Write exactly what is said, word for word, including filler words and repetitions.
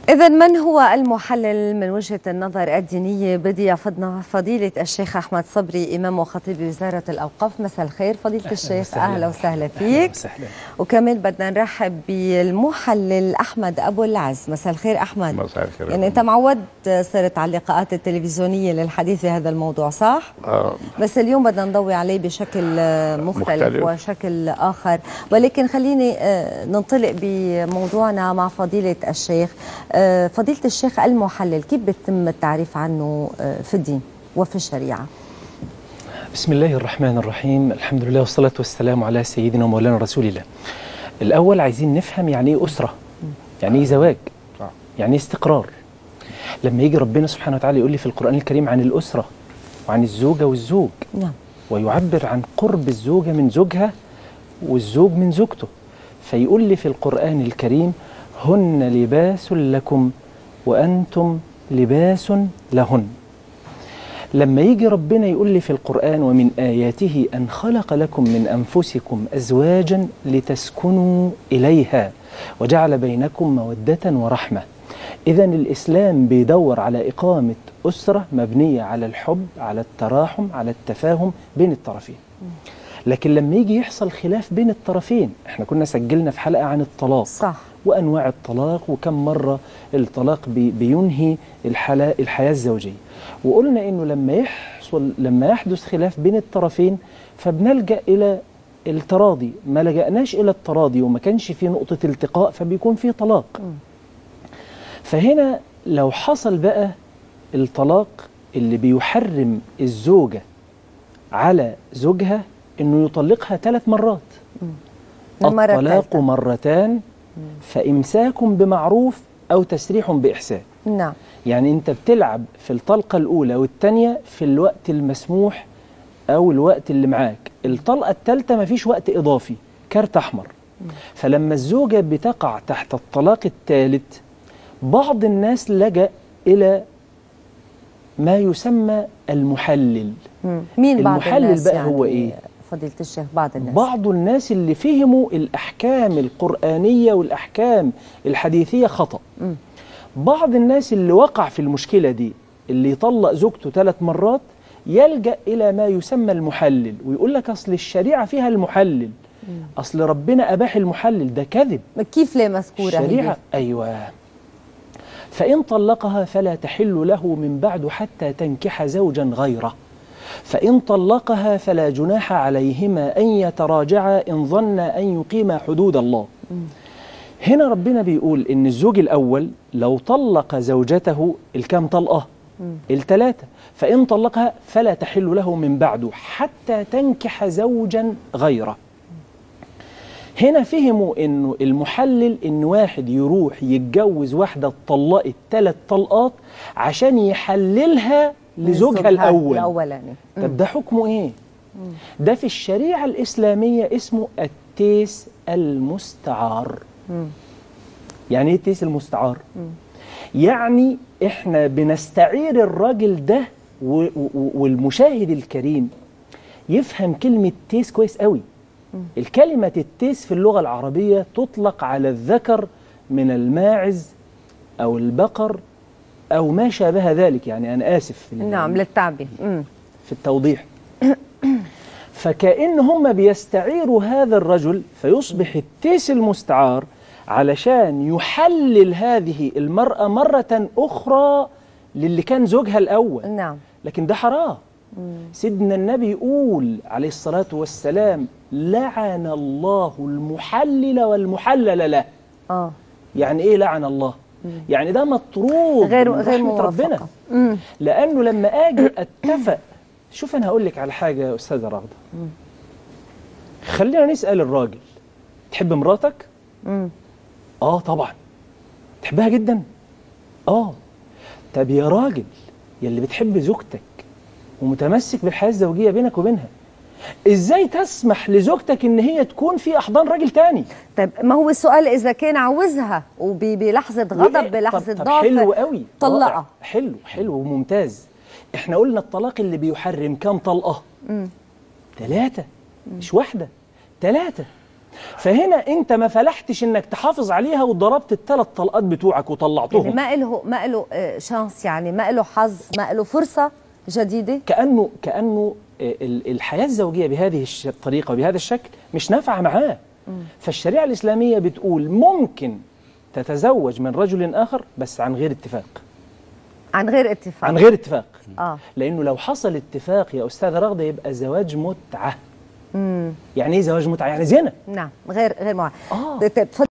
إذا من هو المحلل من وجهة النظر الدينية؟ بدي يفضنا فضيلة الشيخ أحمد صبري إمام وخطيب وزارة الأوقاف. مساء الخير فضيلة الشيخ، أهلا وسهلا فيك. وسهلا. وكمان بدنا نرحب بالمحلل أحمد أبو العز. مساء الخير أحمد. مساء الخير. يعني أنت معود صرت على اللقاءات التلفزيونية للحديث في هذا الموضوع صح؟ آه. بس اليوم بدنا نضوي عليه بشكل مختلف, مختلف وشكل آخر، ولكن خليني ننطلق بموضوعنا مع فضيلة الشيخ. فضيلة الشيخ، المحلل كيف بيتم التعريف عنه في الدين وفي الشريعة؟ بسم الله الرحمن الرحيم، الحمد لله والصلاة والسلام على سيدنا ومولانا رسول الله. الأول عايزين نفهم يعني إيه أسرة، يعني إيه زواج، يعني إيه استقرار. لما يجي ربنا سبحانه وتعالى يقول لي في القرآن الكريم عن الأسرة وعن الزوجة والزوج، نعم، ويعبر عن قرب الزوجة من زوجها والزوج من زوجته، فيقول لي في القرآن الكريم هن لباس لكم وأنتم لباس لهن. لما يجي ربنا يقول لي في القرآن ومن آياته أن خلق لكم من أنفسكم أزواجا لتسكنوا إليها وجعل بينكم مودة ورحمة. إذن الإسلام بيدور على إقامة أسرة مبنية على الحب، على التراحم، على التفاهم بين الطرفين. لكن لما يجي يحصل خلاف بين الطرفين، احنا كنا سجلنا في حلقة عن الطلاق صح، وأنواع الطلاق وكم مرة الطلاق بي بينهي الحياة الزوجية، وقلنا إنه لما يحصل لما يحدث خلاف بين الطرفين فبنلجأ إلى التراضي. ما لجأناش إلى التراضي وما كانش في نقطة التقاء فبيكون في طلاق. م. فهنا لو حصل بقى الطلاق اللي بيحرم الزوجة على زوجها إنه يطلقها ثلاث مرات. م. الطلاق مرتان فإمساك بمعروف أو تسريح بإحسان. نعم. يعني أنت بتلعب في الطلقة الأولى والثانية في الوقت المسموح أو الوقت اللي معاك. الطلقة الثالثة مفيش وقت إضافي، كارت أحمر. م. فلما الزوجة بتقع تحت الطلاق الثالث بعض الناس لجأ إلى ما يسمى المحلل. م. مين بعض المحلل الناس بقى يعني هو إيه؟ فضيلة الشيخ، بعض الناس بعض الناس اللي فهموا الأحكام القرآنية والأحكام الحديثية خطأ. م. بعض الناس اللي وقع في المشكلة دي، اللي يطلق زوجته ثلاث مرات يلجأ إلى ما يسمى المحلل، ويقول لك أصل الشريعة فيها المحلل، م. أصل ربنا أباح المحلل. ده كذب. كيف ليه مذكورة الشريعة؟ أيوة. فإن طلقها فلا تحل له من بعد حتى تنكح زوجا غيره، فإن طلقها فلا جناح عليهما أن يتراجعا إن ظنا أن يقيما حدود الله. م. هنا ربنا بيقول إن الزوج الأول لو طلق زوجته الكام طلقة؟ الثلاثة. فإن طلقها فلا تحل له من بعده حتى تنكح زوجا غيره. هنا فهموا إنه المحلل إن واحد يروح يتجوز واحدة اتطلقت ثلاث طلقات عشان يحللها لزوجها الأول. الأولاني. طب ده حكمه إيه؟ مم. ده في الشريعة الإسلامية اسمه التيس المستعار. مم. يعني إيه التيس المستعار؟ مم. يعني إحنا بنستعير الراجل ده، والمشاهد الكريم يفهم كلمة تيس كويس قوي. مم. الكلمة التيس في اللغة العربية تطلق على الذكر من الماعز أو البقر أو ما شابه ذلك. يعني أنا آسف في نعم للتعبير في التوضيح. فكأن هم بيستعيروا هذا الرجل فيصبح التيس المستعار علشان يحلل هذه المرأة مرة أخرى للي كان زوجها الأول. نعم. لكن ده حرام. مم. سيدنا النبي يقول عليه الصلاة والسلام لعن الله المحلل والمحلل له. آه. يعني إيه لعن الله؟ مم. يعني ده مطرود غير من غير رحمة ربنا. مم. لأنه لما أجي أتفق، شوف أنا هقول لك على حاجة يا أستاذة راغدة. خلينا نسأل الراجل، تحب مراتك؟ مم. آه طبعا. تحبها جدا؟ آه. طب يا راجل يلي بتحب زوجتك ومتمسك بالحياة الزوجية بينك وبينها، إزاي تسمح لزوجتك إن هي تكون في أحضان راجل تاني؟ طيب ما هو السؤال إذا كان عاوزها وبلحظة غضب بلحظة ضعف حلو قوي طلقها. حلو حلو وممتاز. إحنا قلنا الطلاق اللي بيحرم كام طلقة؟ ثلاثة. مش واحدة، ثلاثة. فهنا انت ما فلحتش انك تحافظ عليها وضربت الثلاث طلقات بتوعك وطلعتهم. يعني ما له ما له شانس، يعني ما له حظ، ما له فرصه جديده. كانه كانه الحياه الزوجيه بهذه الطريقه وبهذا الشكل مش نافعه معاه. فالشريعه الاسلاميه بتقول ممكن تتزوج من رجل اخر بس عن غير اتفاق. عن غير اتفاق. عن غير اتفاق. اه لانه لو حصل اتفاق يا استاذه رغده يبقى زواج متعه. امم يعني ايه زواج متعه؟ يعني زنا. نعم، غير غير معين. اه